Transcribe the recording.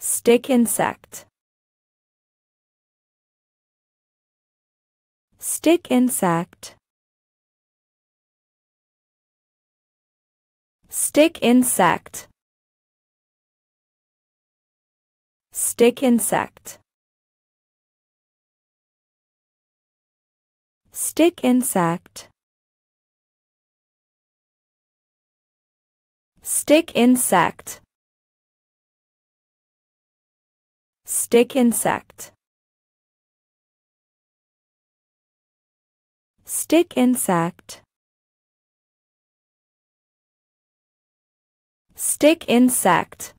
Stick insect. Stick insect. Stick insect. Stick insect. Stick insect. Stick insect. Stick insect. Stick insect. Stick insect.